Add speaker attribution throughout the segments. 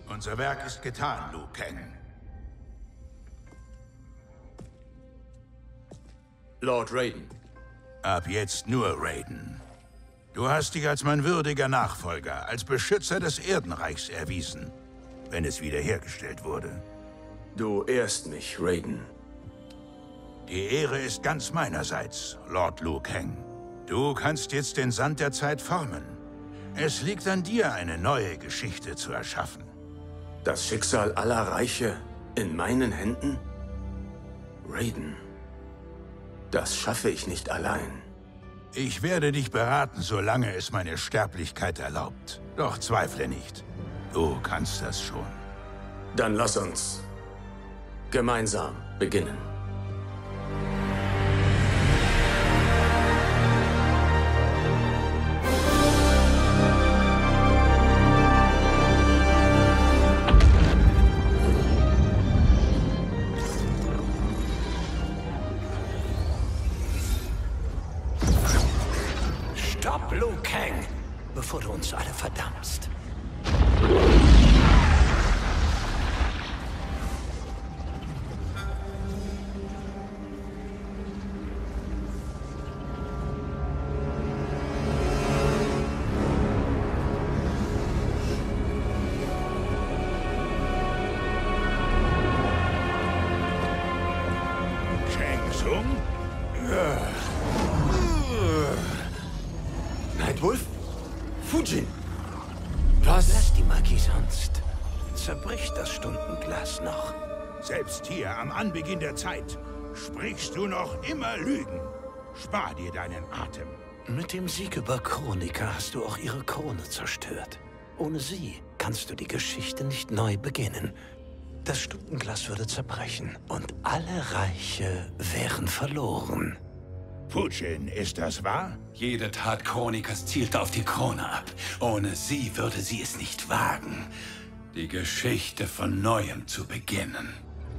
Speaker 1: Unser Werk ist getan, Liu Kang.
Speaker 2: Lord Raiden.
Speaker 1: Ab jetzt nur Raiden. Du hast dich als mein würdiger Nachfolger, als Beschützer des Erdenreichs erwiesen, wenn es wiederhergestellt wurde.
Speaker 2: Du ehrst mich, Raiden.
Speaker 1: Die Ehre ist ganz meinerseits, Lord Liu Kang. Du kannst jetzt den Sand der Zeit formen. Es liegt an dir, eine neue Geschichte zu erschaffen.
Speaker 2: Das Schicksal aller Reiche in meinen Händen? Raiden, das schaffe ich nicht allein.
Speaker 1: Ich werde dich beraten, solange es meine Sterblichkeit erlaubt. Doch zweifle nicht. Du kannst das schon.
Speaker 2: Dann lass uns gemeinsam beginnen.
Speaker 3: Stopp, Liu Kang, bevor du uns alle verdammst.
Speaker 1: Shang Tsung?
Speaker 2: Nightwolf? Fujin? Was?
Speaker 3: Lass die Magie sonst. Zerbricht das Stundenglas noch.
Speaker 1: Selbst hier am Anbeginn der Zeit sprichst du noch immer Lügen. Spar dir deinen Atem.
Speaker 3: Mit dem Sieg über Kronika hast du auch ihre Krone zerstört. Ohne sie kannst du die Geschichte nicht neu beginnen. Das Stundenglas würde zerbrechen und alle Reiche wären verloren.
Speaker 1: Fujin, ist das wahr?
Speaker 4: Jede Tat Chronikas zielte auf die Krone ab. Ohne sie würde sie es nicht wagen, die Geschichte von Neuem zu beginnen.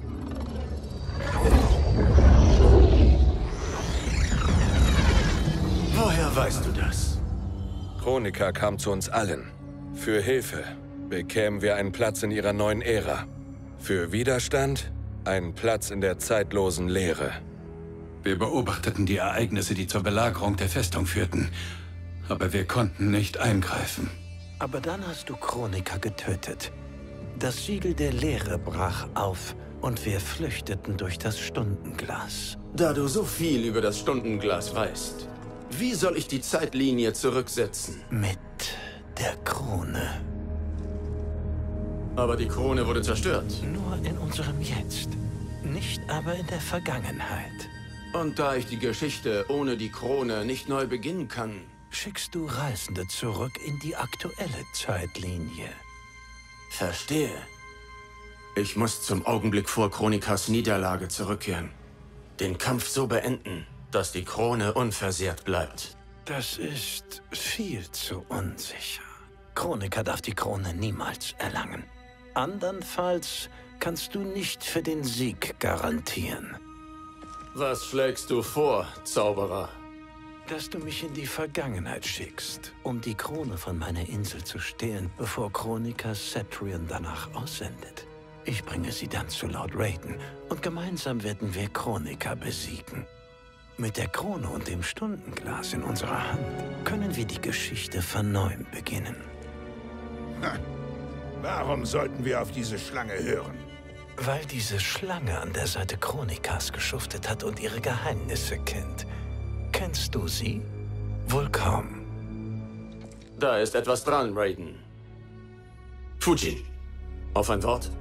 Speaker 2: Woher weißt du das?
Speaker 5: Kronika kam zu uns allen. Für Hilfe bekämen wir einen Platz in ihrer neuen Ära. Für Widerstand einen Platz in der zeitlosen Leere.
Speaker 4: Wir beobachteten die Ereignisse, die zur Belagerung der Festung führten. Aber wir konnten nicht eingreifen.
Speaker 3: Aber dann hast du Kronika getötet. Das Siegel der Leere brach auf und wir flüchteten durch das Stundenglas.
Speaker 2: Da du so viel über das Stundenglas weißt, wie soll ich die Zeitlinie zurücksetzen?
Speaker 3: Mit der Krone.
Speaker 2: Aber die Krone wurde zerstört.
Speaker 3: Nur in unserem Jetzt. Nicht aber in der Vergangenheit.
Speaker 2: Und da ich die Geschichte ohne die Krone nicht neu beginnen kann,
Speaker 3: Schickst du Reisende zurück in die aktuelle Zeitlinie.
Speaker 2: verstehe. Ich muss zum Augenblick vor Kronikas Niederlage zurückkehren. Den Kampf so beenden, dass die Krone unversehrt bleibt.
Speaker 3: Das ist viel zu unsicher. Kronika darf die Krone niemals erlangen. Andernfalls kannst du nicht für den Sieg garantieren.
Speaker 2: Was schlägst du vor, Zauberer?
Speaker 3: Dass du mich in die Vergangenheit schickst, um die Krone von meiner Insel zu stehlen, bevor Kronika Cetrion danach aussendet. Ich bringe sie dann zu Lord Raiden und gemeinsam werden wir Kronika besiegen. Mit der Krone und dem Stundenglas in unserer Hand können wir die Geschichte von neuem beginnen.
Speaker 1: Ha. Warum sollten wir auf diese Schlange hören?
Speaker 3: Weil diese Schlange an der Seite Kronikas geschuftet hat und ihre Geheimnisse kennt. Kennst du sie? Wohl kaum.
Speaker 2: Da ist etwas dran, Raiden. Fujin, auf ein Wort?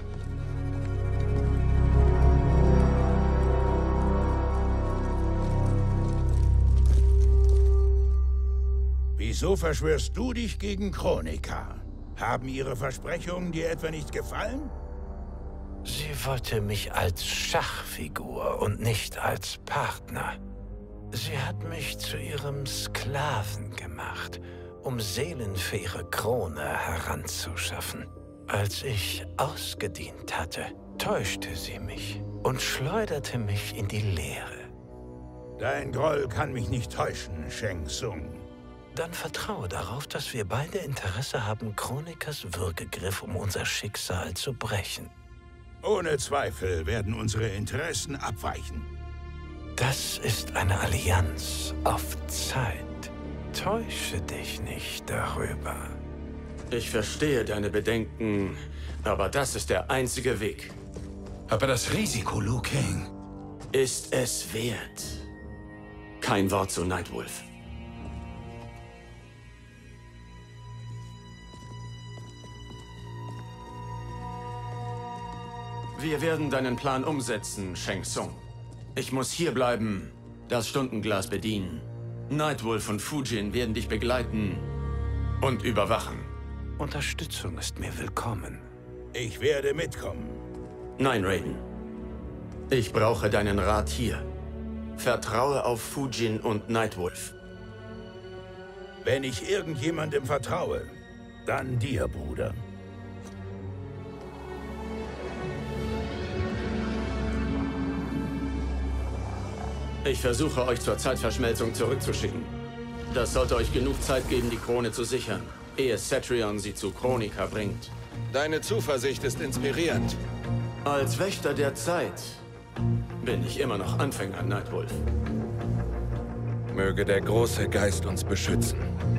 Speaker 1: Wieso verschwörst du dich gegen Kronika? Haben ihre Versprechungen dir etwa nicht gefallen?
Speaker 3: Sie wollte mich als Schachfigur und nicht als Partner. Sie hat mich zu ihrem Sklaven gemacht, um Seelen für ihre Krone heranzuschaffen. Als ich ausgedient hatte, täuschte sie mich und schleuderte mich in die Leere.
Speaker 1: Dein Groll kann mich nicht täuschen, Shang Tsung.
Speaker 3: Dann vertraue darauf, dass wir beide Interesse haben, Chronikas Würgegriff, um unser Schicksal zu brechen.
Speaker 1: Ohne Zweifel werden unsere Interessen abweichen.
Speaker 3: Das ist eine Allianz auf Zeit. Täusche dich nicht darüber.
Speaker 2: Ich verstehe deine Bedenken, aber das ist der einzige Weg.
Speaker 4: Aber das Risiko, Liu Kang.
Speaker 2: Ist es wert? Kein Wort zu Nightwolf. Wir werden deinen Plan umsetzen, Shang Tsung. Ich muss hierbleiben, das Stundenglas bedienen. Nightwolf und Fujin werden dich begleiten und überwachen.
Speaker 3: Unterstützung ist mir willkommen.
Speaker 1: Ich werde mitkommen.
Speaker 2: Nein, Raiden. Ich brauche deinen Rat hier. Vertraue auf Fujin und Nightwolf.
Speaker 1: Wenn ich irgendjemandem vertraue, dann dir, Bruder.
Speaker 2: Ich versuche, euch zur Zeitverschmelzung zurückzuschicken. Das sollte euch genug Zeit geben, die Krone zu sichern, ehe Cetrion sie zu Kronika bringt.
Speaker 5: Deine Zuversicht ist inspirierend.
Speaker 2: Als Wächter der Zeit bin ich immer noch Anfänger, Nightwolf.
Speaker 5: Möge der große Geist uns beschützen.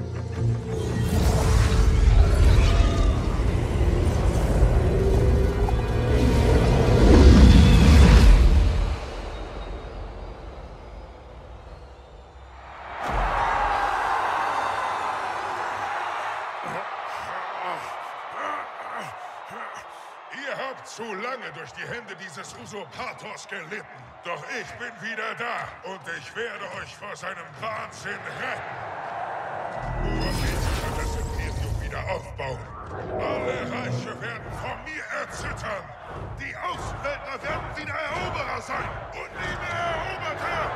Speaker 6: Ihr habt zu lange durch die Hände dieses Usurpators gelitten. Doch ich bin wieder da und ich werde euch vor seinem Wahnsinn retten. Urwitz kann das Imperium wieder aufbauen. Alle Reiche werden vor mir erzittern. Die Außenweltler werden wieder Eroberer sein und nie mehr Eroberter.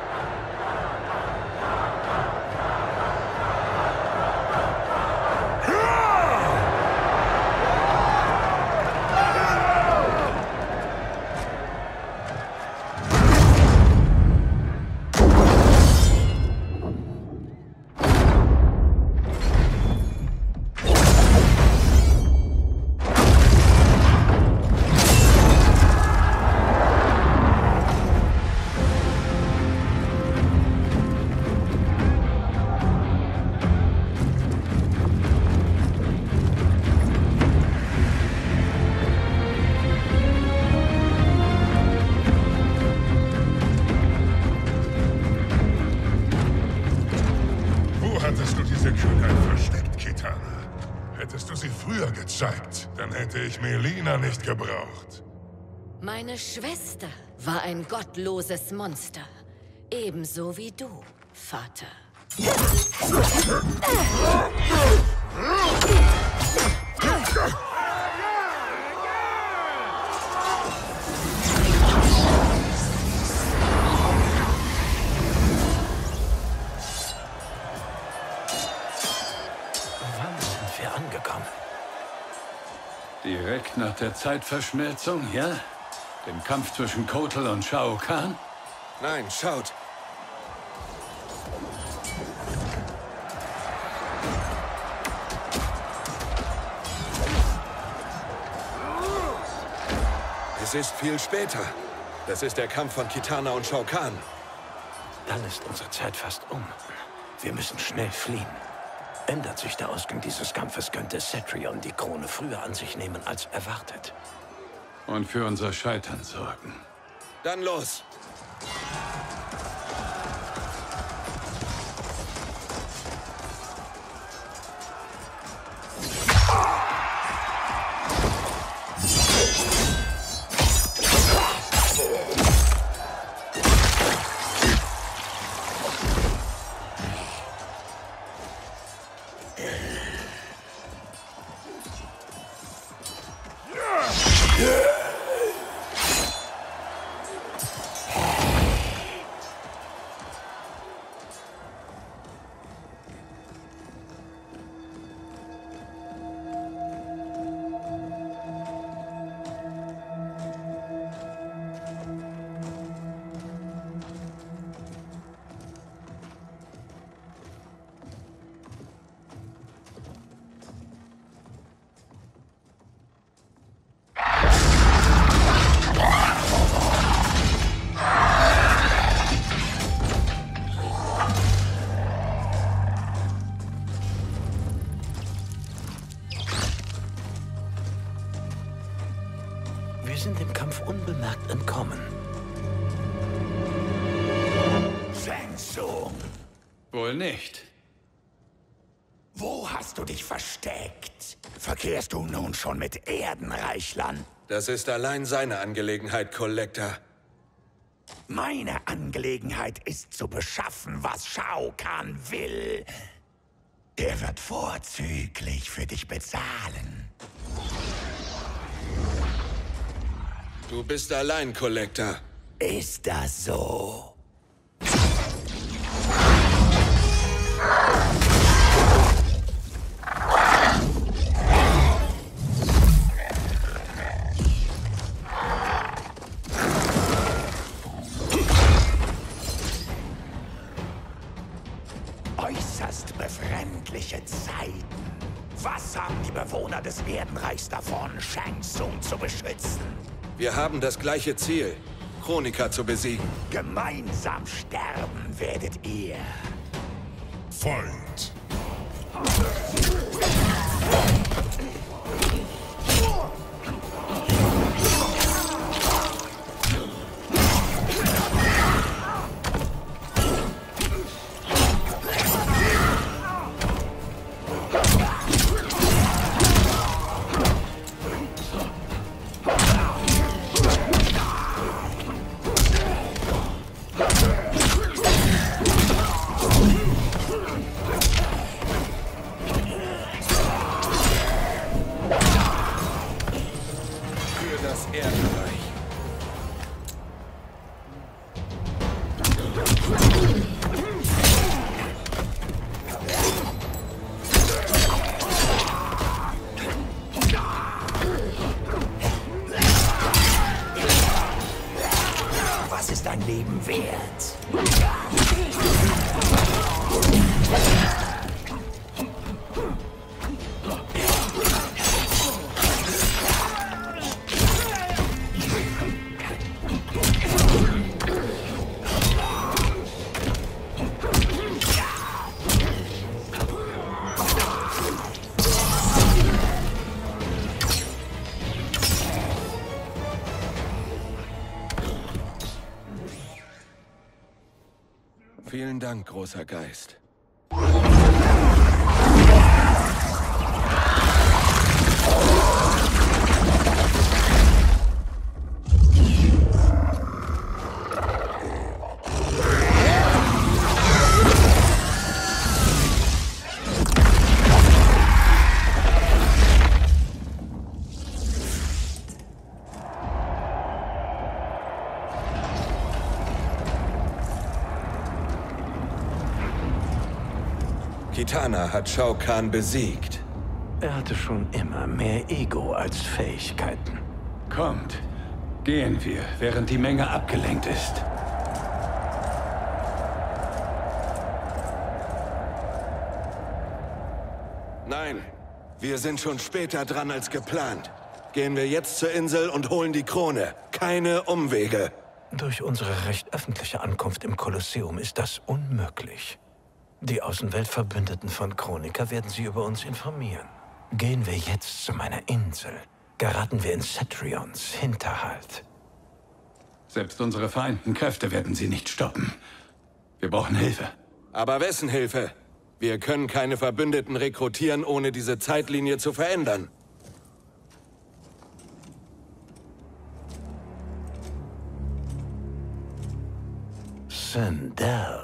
Speaker 6: Hattest du diese Kühnheit versteckt, Kitana? Hättest du sie früher gezeigt, dann hätte ich Melina nicht gebraucht.
Speaker 7: Meine Schwester war ein gottloses Monster. Ebenso wie du, Vater.
Speaker 3: Angekommen.
Speaker 4: Direkt nach der Zeitverschmelzung, ja? Dem Kampf zwischen Kotal und Shao Kahn?
Speaker 5: Nein, schaut. Es ist viel später. Das ist der Kampf von Kitana und Shao Kahn.
Speaker 3: Dann ist unsere Zeit fast um. Wir müssen schnell fliehen. Ändert sich der Ausgang dieses Kampfes, könnte Cetrion die Krone früher an sich nehmen als erwartet.
Speaker 4: Und für unser Scheitern sorgen.
Speaker 5: Dann los!
Speaker 3: Wir sind dem Kampf unbemerkt entkommen.
Speaker 8: Shang Tsung,
Speaker 4: Wohl nicht.
Speaker 8: wo hast du dich versteckt? Verkehrst du nun schon mit Erdenreichlern?
Speaker 5: Das ist allein seine Angelegenheit, Collector.
Speaker 8: Meine Angelegenheit ist zu beschaffen, was Shao Kahn will. Er wird vorzüglich für dich bezahlen.
Speaker 5: Du bist allein, Collector.
Speaker 8: Ist das so? Äußerst befremdliche Zeiten. Was haben die Bewohner des Erdenreichs davon, Shang Tsung zu beschützen?
Speaker 5: Wir haben das gleiche Ziel, Kronika zu besiegen.
Speaker 8: Gemeinsam sterben werdet ihr.
Speaker 6: Fight!
Speaker 5: Für das Erdenreich.
Speaker 8: Was ist ein Leben wert?
Speaker 5: Vielen Dank, großer Geist. Kitana hat Shao Kahn besiegt.
Speaker 3: Er hatte schon immer mehr Ego als Fähigkeiten.
Speaker 4: Kommt, gehen wir, während die Menge abgelenkt ist.
Speaker 5: Nein, wir sind schon später dran als geplant. Gehen wir jetzt zur Insel und holen die Krone. Keine Umwege.
Speaker 3: Durch unsere recht öffentliche Ankunft im Kolosseum ist das unmöglich. Die Außenweltverbündeten von Kronika werden sie über uns informieren. Gehen wir jetzt zu meiner Insel, geraten wir in Cetrions Hinterhalt.
Speaker 4: Selbst unsere vereinten Kräfte werden sie nicht stoppen. Wir brauchen Hilfe.
Speaker 5: Aber wessen Hilfe? Wir können keine Verbündeten rekrutieren, ohne diese Zeitlinie zu verändern.
Speaker 3: Sindel,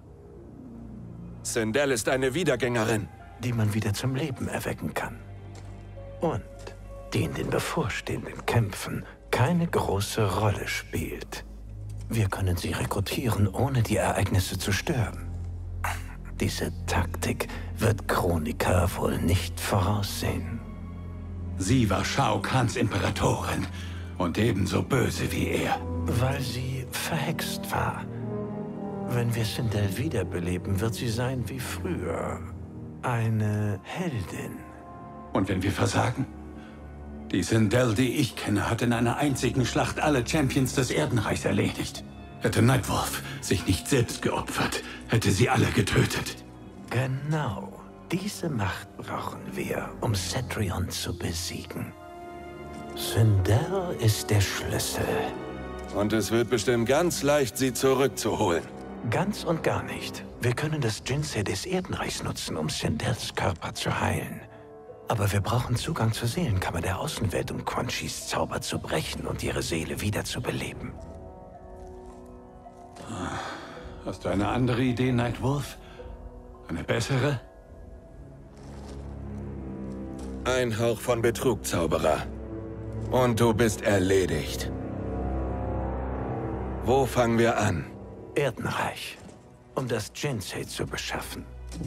Speaker 5: Sindel ist eine Wiedergängerin.
Speaker 3: die man wieder zum Leben erwecken kann. Und die in den bevorstehenden Kämpfen keine große Rolle spielt. Wir können sie rekrutieren, ohne die Ereignisse zu stören. Diese Taktik wird Kronika wohl nicht voraussehen.
Speaker 4: Sie war Shao Kahns Imperatorin und ebenso böse wie er.
Speaker 3: Weil sie verhext war. Wenn wir Sindel wiederbeleben, wird sie sein wie früher. Eine Heldin.
Speaker 4: Und wenn wir versagen? Die Sindel, die ich kenne, hat in einer einzigen Schlacht alle Champions des Erdenreichs erledigt. Hätte Nightwolf sich nicht selbst geopfert, hätte sie alle getötet.
Speaker 3: Genau. Diese Macht brauchen wir, um Cetrion zu besiegen. Sindel ist der Schlüssel.
Speaker 5: Und es wird bestimmt ganz leicht, sie zurückzuholen.
Speaker 3: Ganz und gar nicht. Wir können das Jinsei des Erdenreichs nutzen, um Sindels Körper zu heilen. Aber wir brauchen Zugang zur Seelenkammer der Außenwelt, um Quan Chis Zauber zu brechen und ihre Seele wieder zu beleben.
Speaker 4: Hast du eine andere Idee, Nightwolf? Eine bessere?
Speaker 5: Ein Hauch von Betrug, Zauberer. Und du bist erledigt. Wo fangen wir an?
Speaker 3: Erdenreich. Um das Jinsei zu beschaffen.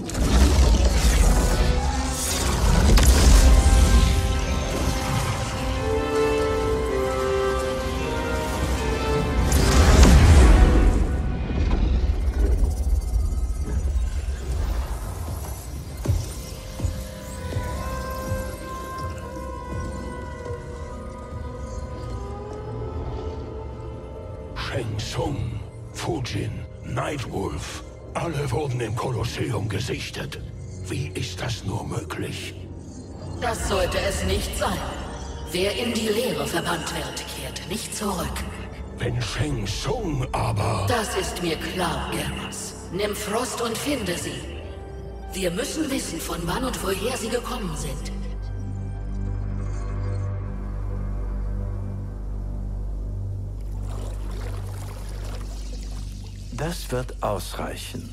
Speaker 8: Shang Tsung, Fujin, Nightwolf, alle wurden im Kolosseum gesichtet. Wie ist das nur möglich?
Speaker 7: Das sollte es nicht sein. Wer in die Leere verbannt wird, kehrt nicht zurück.
Speaker 8: Wenn Shang Tsung aber...
Speaker 7: Das ist mir klar, Germas. Nimm Frost und finde sie. Wir müssen wissen, von wann und woher sie gekommen sind.
Speaker 3: Das wird ausreichen.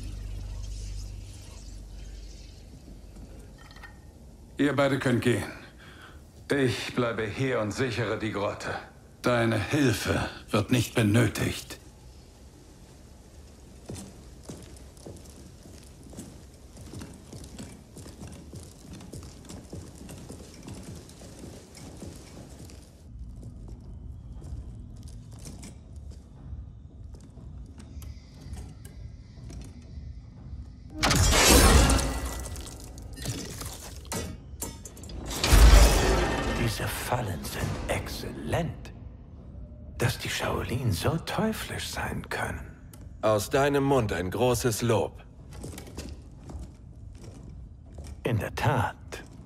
Speaker 4: Ihr beide könnt gehen. Ich bleibe hier und sichere die Grotte. Deine Hilfe wird nicht benötigt.
Speaker 3: Diese Fallen sind exzellent. Dass die Shaolin so teuflisch sein können.
Speaker 5: Aus deinem Mund ein großes Lob.
Speaker 3: In der Tat.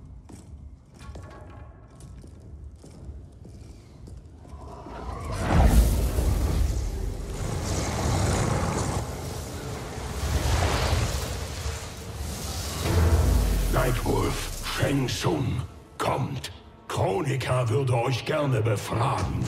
Speaker 8: Nightwolf, Shang Tsung, kommt. Kronika würde euch gerne befragen.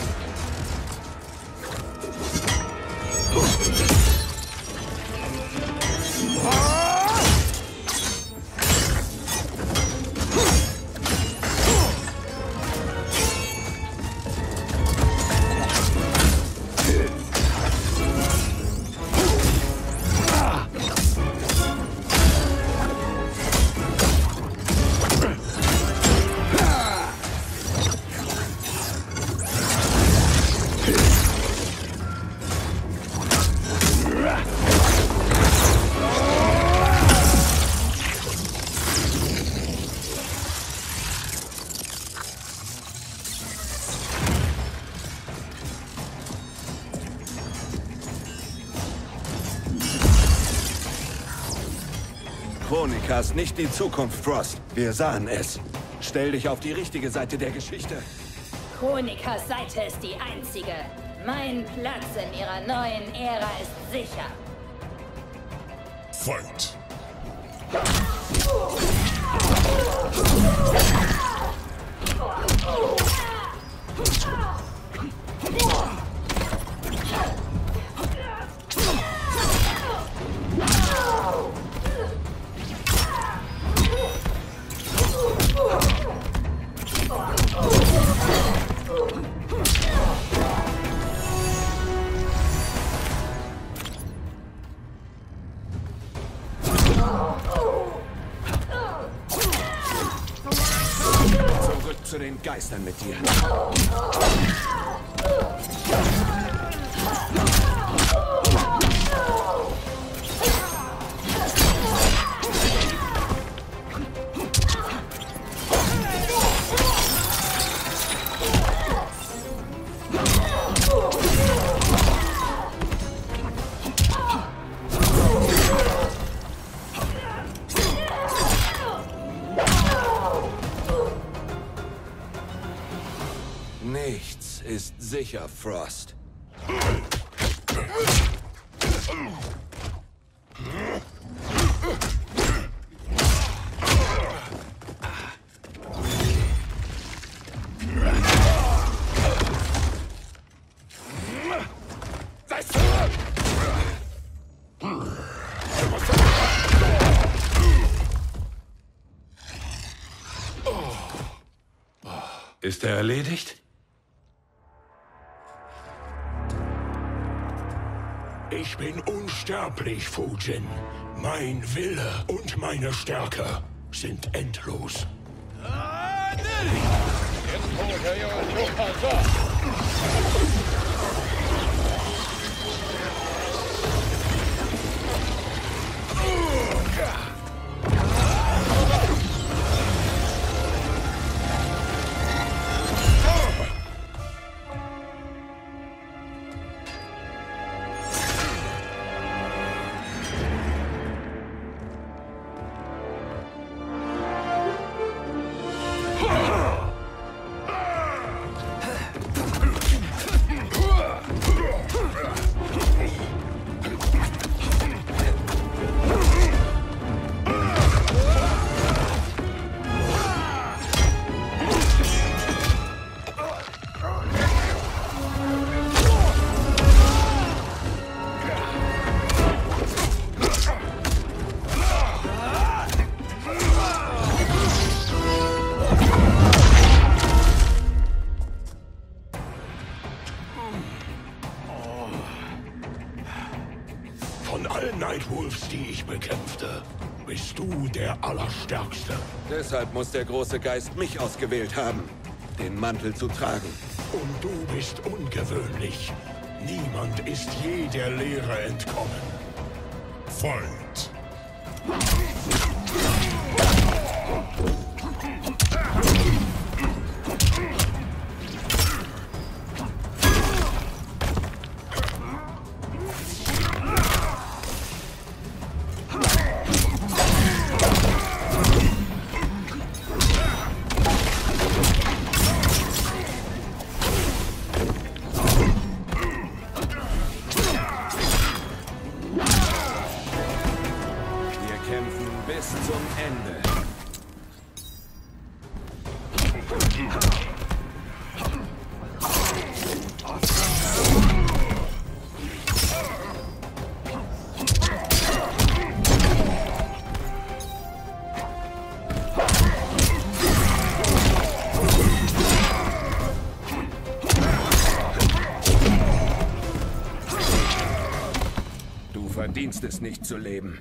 Speaker 5: Kronika ist nicht die Zukunft, Frost. Wir sahen es. Stell dich auf die richtige Seite der Geschichte.
Speaker 9: Kronikas Seite ist die einzige. Mein Platz in ihrer neuen Ära ist sicher.
Speaker 6: Fight!
Speaker 5: Zurück zu den Geistern mit dir. Nichts ist sicher, Frost.
Speaker 4: Ist er erledigt?
Speaker 8: Ich bin unsterblich, Fujin. Mein Wille und meine Stärke sind endlos. Von allen Nightwolves, die ich bekämpfte, bist du der Allerstärkste.
Speaker 5: Deshalb muss der große Geist mich ausgewählt haben, den Mantel zu tragen.
Speaker 8: Und du bist ungewöhnlich. Niemand ist je der Lehre entkommen.
Speaker 6: Fight!
Speaker 5: Bis zum Ende. Du verdienst es nicht zu leben.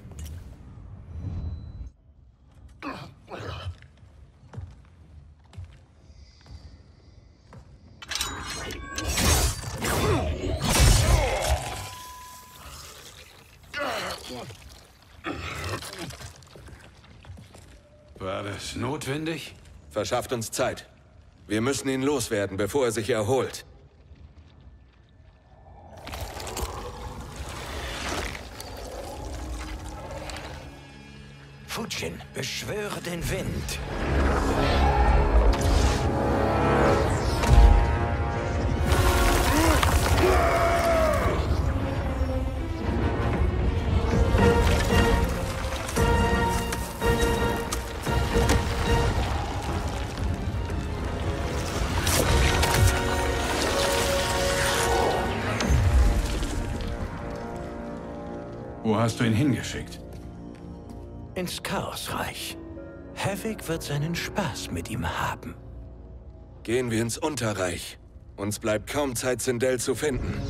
Speaker 4: War das notwendig?
Speaker 5: Verschafft uns Zeit. Wir müssen ihn loswerden, bevor er sich erholt.
Speaker 3: Fujin, beschwöre den Wind.
Speaker 4: Wo hast du ihn hingeschickt?
Speaker 3: Ins Chaosreich. Havoc wird seinen Spaß mit ihm haben.
Speaker 5: Gehen wir ins Unterreich. Uns bleibt kaum Zeit, Sindel zu finden.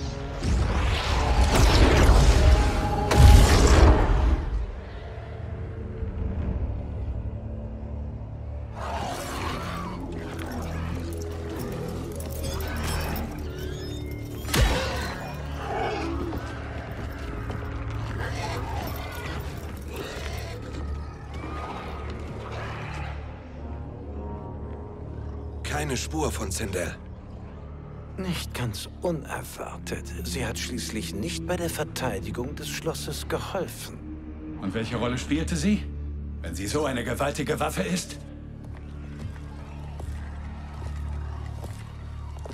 Speaker 5: Keine Spur von Sindel.
Speaker 3: Nicht ganz unerwartet. Sie hat schließlich nicht bei der Verteidigung des Schlosses geholfen.
Speaker 4: Und welche Rolle spielte sie? Wenn sie so eine gewaltige Waffe ist?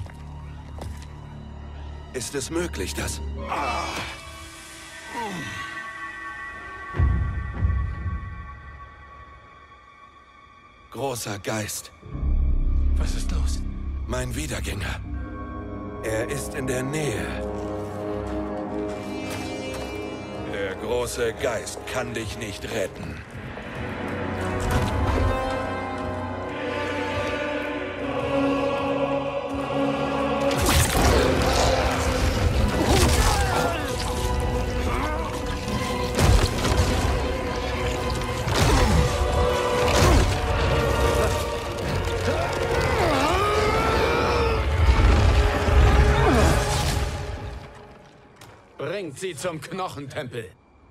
Speaker 5: Ist es möglich, dass... Großer Geist.
Speaker 4: Was ist los?
Speaker 5: Mein Wiedergänger. Er ist in der Nähe. Der große Geist kann dich nicht retten.
Speaker 3: Bringt sie zum Knochentempel.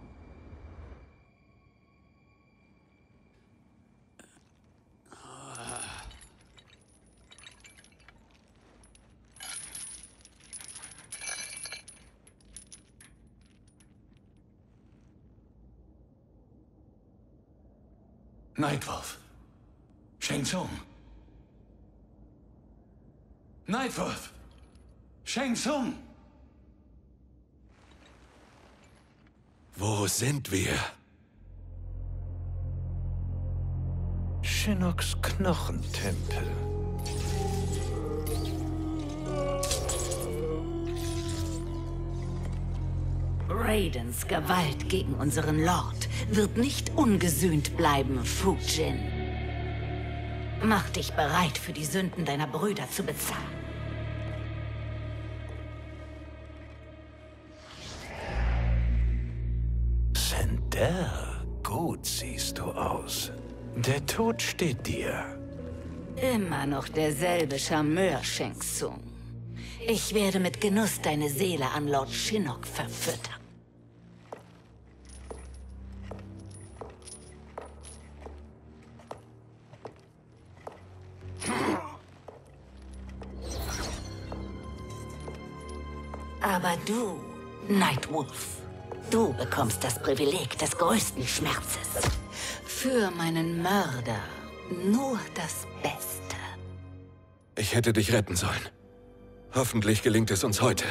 Speaker 4: Nightwolf. Shang Tsung. Nightwolf. Shang Tsung.
Speaker 5: Wo sind wir?
Speaker 3: Shinnocks Knochentempel.
Speaker 7: Raidens Gewalt gegen unseren Lord wird nicht ungesühnt bleiben, Fujin. Mach dich bereit, für die Sünden deiner Brüder zu bezahlen.
Speaker 3: Sindel, gut siehst du aus. Der Tod steht dir.
Speaker 7: Immer noch derselbe Charmeur, Shang Tsung. Ich werde mit Genuss deine Seele an Lord Shinnok verfüttern. Aber du, Nightwolf, du bekommst das Privileg des größten Schmerzes. Für meinen Mörder nur das Beste.
Speaker 5: Ich hätte dich retten sollen. Hoffentlich gelingt es uns heute.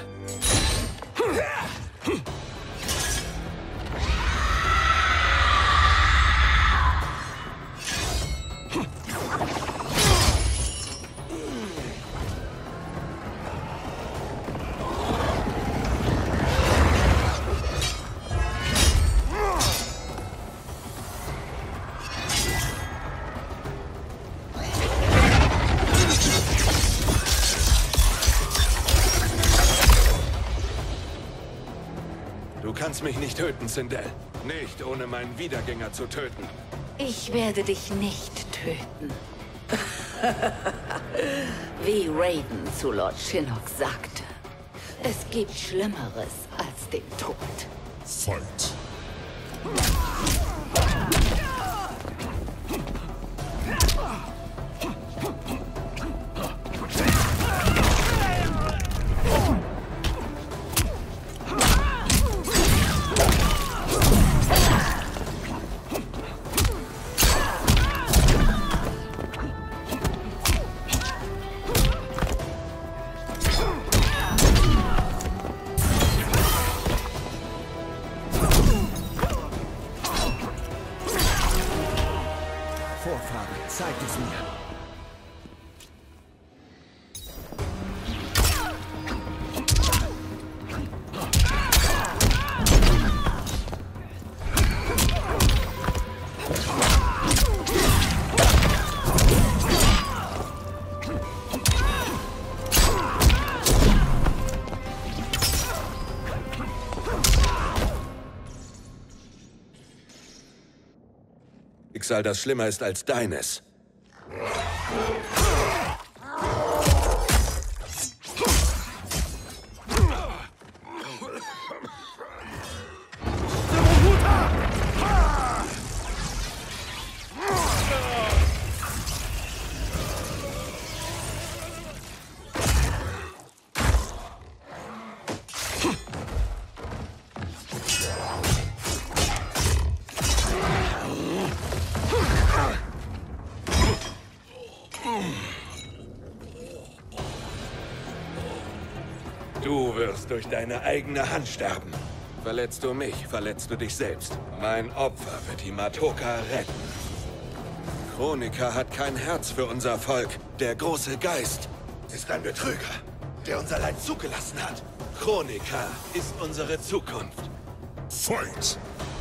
Speaker 5: Du kannst mich nicht töten, Sindel. Nicht, ohne meinen Wiedergänger zu töten.
Speaker 7: Ich werde dich nicht töten. Wie Raiden zu Lord Shinnok sagte, es gibt Schlimmeres als den Tod.
Speaker 6: Fight.
Speaker 10: Vorfahre, zeig es mir.
Speaker 5: Schicksal, das schlimmer ist als deines. Du wirst durch deine eigene Hand sterben. Verletzt du mich, verletzt du dich selbst. Mein Opfer wird die Matoka retten. Kronika hat kein Herz für unser Volk. Der große Geist ist ein Betrüger, der unser Leid zugelassen hat. Kronika ist unsere Zukunft.
Speaker 6: Fight!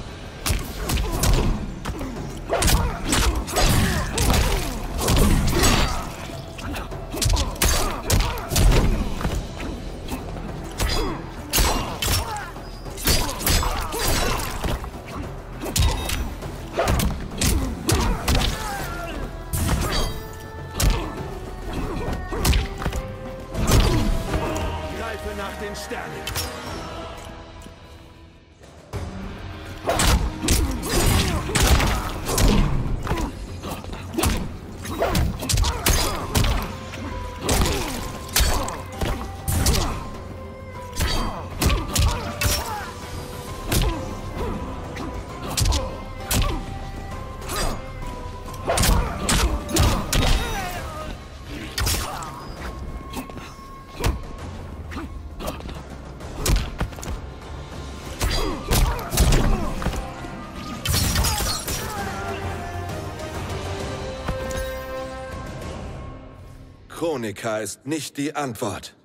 Speaker 8: Greife nach den Sternen.
Speaker 5: Kronika ist nicht die Antwort.